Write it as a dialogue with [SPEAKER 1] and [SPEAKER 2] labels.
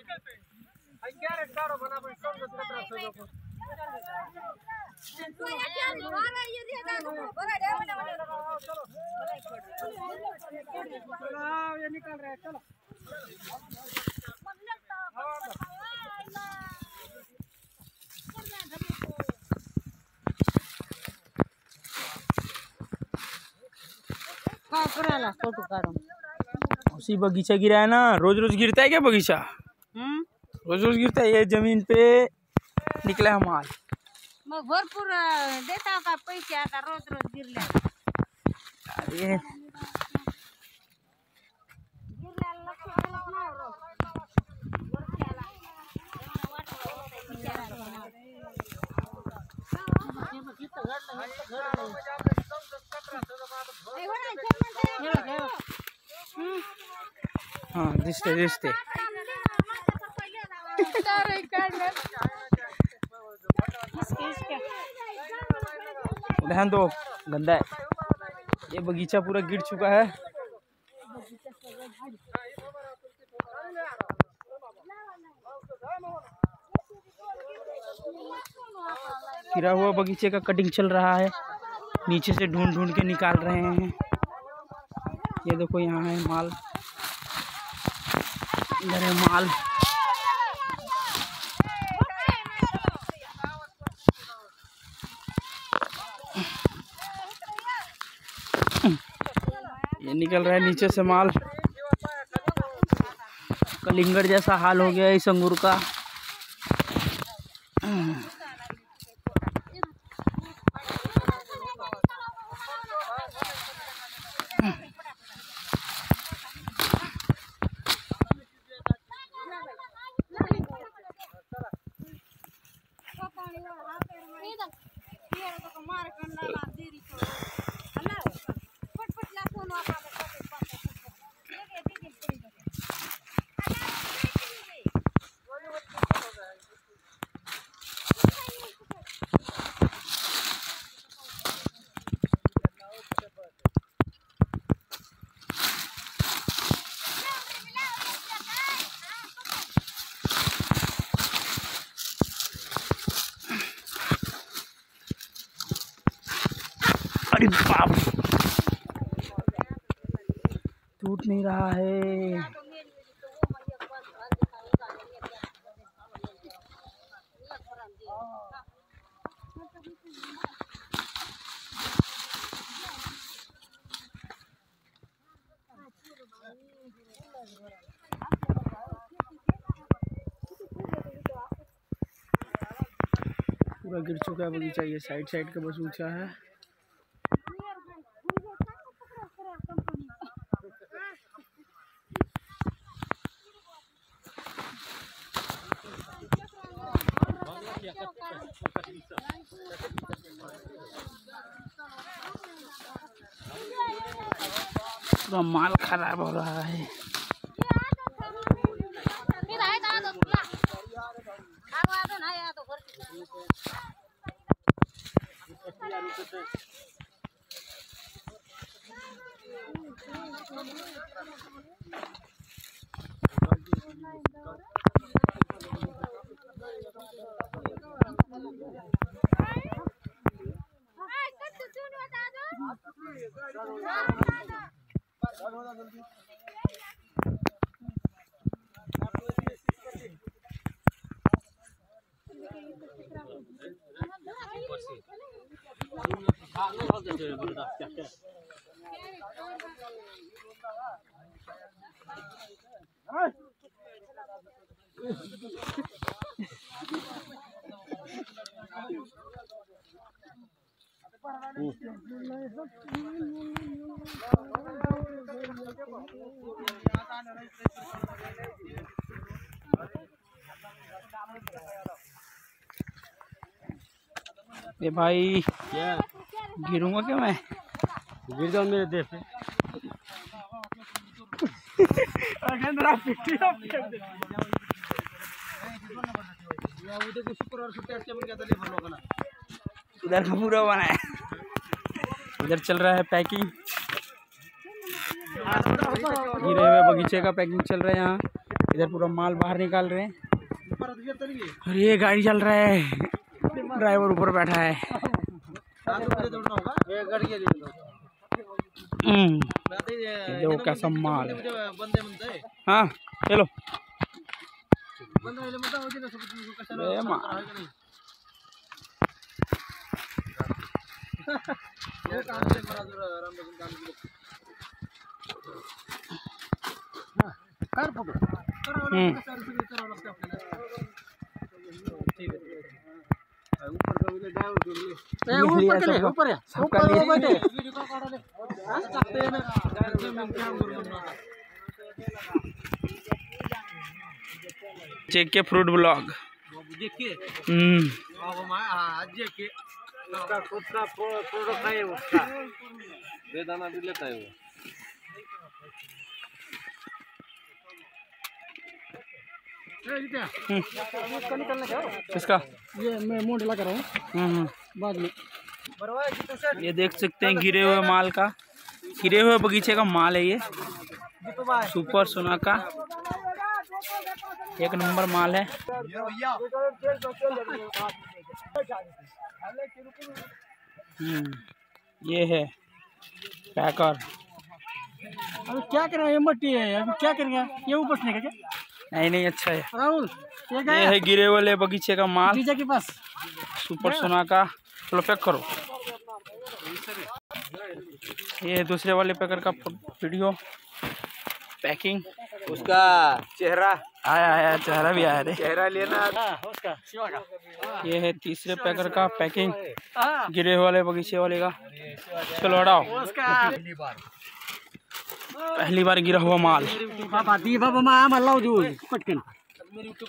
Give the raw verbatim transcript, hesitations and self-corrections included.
[SPEAKER 1] ये निकल रहा है, चलो फोटो काढो।
[SPEAKER 2] उसी बगीचा गिरा है ना, रोज रोज गिरता है क्या बगीचा?
[SPEAKER 1] हम्म
[SPEAKER 2] रोज रोज गिरता है। ये जमीन पे निकला है माल।
[SPEAKER 1] मग भरपूर देता का पैसे आता रोज रोज गिरल्या
[SPEAKER 2] अरे हाँ दिसते दिसते ध्यान दो, गंदा है ये बगीचा, पूरा गिर चुका है। गिरा हुआ बगीचे का कटिंग चल रहा है, नीचे से ढूंढ ढूंढ के निकाल रहे हैं। ये देखो यहाँ है माल, इधर है माल। ये निकल रहा है नीचे से माल। कलिंगड़ जैसा हाल हो गया है इस अंगूर का। अरे बाप, टूट नहीं रहा है। पूरा गिर चुका है बगीचा। ये साइड साइड का बस ऊंचा है। पूरा माल खराब हो रहा है। ये भाई
[SPEAKER 3] क्या
[SPEAKER 2] गिरूंगा क्या मैं?
[SPEAKER 3] गिर जाओ मेरे देश से।
[SPEAKER 2] इधर का पूरा बना है। इधर चल रहा है पैकिंग, गिरे हुए बगीचे का पैकिंग चल रहा है यहाँ। इधर पूरा माल बाहर निकाल रहे हैं और ये गाड़ी चल रहा है, ड्राइवर ऊपर बैठा है। हम्म, देखो कैसा माल है। हाँ चलो ए माल। हम्म चेक के फ्रूट ब्लॉग। हम्म
[SPEAKER 3] उसका खुद का प्रोडक्ट है, उसका बेदाना भी लेता है वो।
[SPEAKER 2] किसका?
[SPEAKER 3] ये मैं मुंह ढिला कर रहा हूँ
[SPEAKER 2] हम्म
[SPEAKER 3] बाद में।
[SPEAKER 2] ये देख सकते हैं गिरे हुए माल का, गिरे हुए बगीचे का माल है ये। सुपर सोना का एक नंबर माल है। हम्म ये है पैकर।
[SPEAKER 3] अभी क्या करेंगे, ये मट्टी है, अभी क्या करेंगे, ये ऊपर से क्या?
[SPEAKER 2] नहीं नहीं अच्छा है
[SPEAKER 3] राहुल ये
[SPEAKER 2] ये है गिरे वाले बगीचे का माल
[SPEAKER 3] जीजा के पास।
[SPEAKER 2] सुपर सोना का। चलो पैक करो। ये है दूसरे वाले पैकर का वीडियो पैकिंग।
[SPEAKER 3] उसका चेहरा
[SPEAKER 2] आया आया चेहरा भी आया रे।
[SPEAKER 3] चेहरा लेना उसका शिवा का।
[SPEAKER 2] ये है तीसरे पैकर का पैकिंग गिरे वाले बगीचे वाले का। चलो हटाओ। पहली बार गिरा हुआ माल।
[SPEAKER 3] बाबा दी बाबा मा आम्हाला लावू देऊ पटकन।